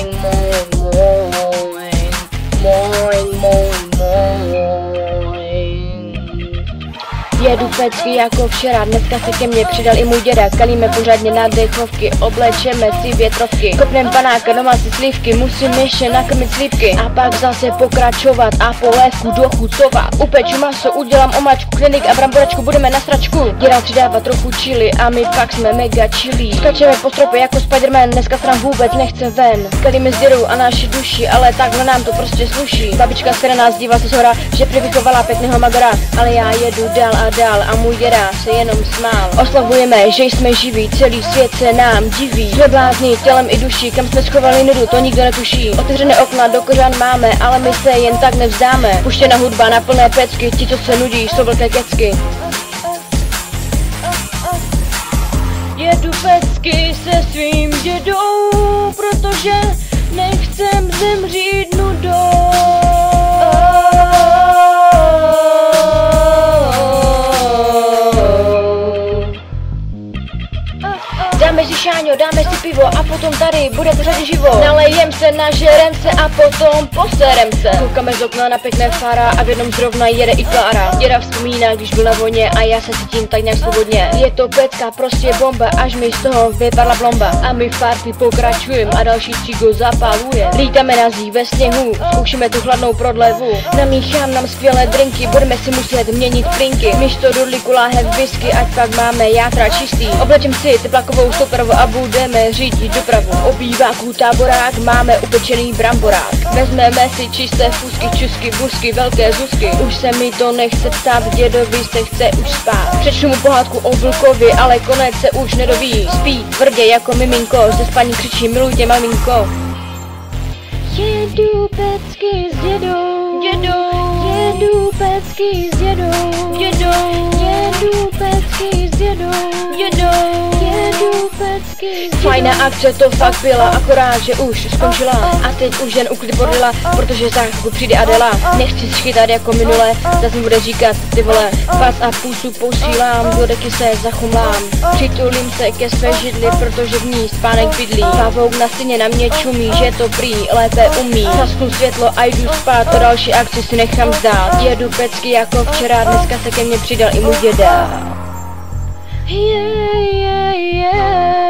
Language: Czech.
Moin, moin, moin, moin, moin, moin. Jedu pecky jako včera, dneska se ke mně přidal i můj děda. Kalíme pořádně na dechovky, oblečeme si větrovky. Kopnem panáka, doma si slívky, musím ještě nakrmit slívky. A pak zase pokračovat a polévku dochucovat. Upeču maso, udělám omáčku, klinik a bramboračku, budeme na sračku. Děda přidává trochu chili a my pak jsme mega chili. Skačeme po stropě jako Spiderman, dneska stran vůbec nechce ven. Kalíme s dědou a naši duši, ale takhle nám to prostě sluší. Babička, která nás dívá se zhora, že vychovala pěkného magora, ale já jedu dál a dál a můj děda se jenom smál. Oslavujeme, že jsme živí, celý svět se nám diví. Jsme blázni tělem i duší, kam jsme schovali nudu, to nikdo netuší. Otevřené okna do kořán máme, ale my se jen tak nevzdáme. Puštěná hudba na plné pecky, ti co se nudí, jsou velké kecky. Jedu pecky se svým dědou, protože nechcem zemřít nudou. Dáme si šáňo, dáme si pivo a potom tady bude pořádně živo. Nalejem se, nažerem se a potom poserem se. Koukáme z okna na pěkné fara a v jednom zrovna jede i Klára. Děda vzpomíná, když byl na vojně a já se cítím tak nějak svobodně. Je to pecka, prostě bomba, až mi z toho vypadla plomba. A my v party pokračujeme a další cigo zapaluje. Lítáme na zí ve sněhu, zkoušíme tu chladnou prodlevu. Namíchám nám skvělé drinky, budeme si muset měnit plinky. Místo dudlíku láhev whisky, ať pak máme játra čistý. Oblečem si teplákovou soupravu a budeme řídit dopravu. Obýváků táborák, máme upečený bramborák. Vezmeme si čisté fusky, čusky, busky, velké zuzky. Už se mi to nechce ptát, dědovi se chce už spát. Přečtu mu pohádku o vlkovi, ale konec se už nedoví. Spí tvrdě jako miminko, ze spaní křičí miluj tě maminko. Jedu pecky s dědou, jedu pecky s dědou, jedu pecky s dědou, jedu pecky s dědou. Fajná akce to fakt byla, akorát, že už skončila. A teď už jen uklid bordela, protože za chvilku přijde Adela. Nechci schytat jako minule, zase mi bude říkat ty vole. Pas a pusu posílám, do deky se zachumlám. Přitulím se ke své židli, protože v ní spánek bydlí. Pavouk na stěně na mě čumí, že to prý lépe umí. Zasknu světlo a jdu spát, to další akci si nechám zdát. Jedu pecky jako včera, dneska se ke mně přidal i můj děda. Yeah, yeah, yeah.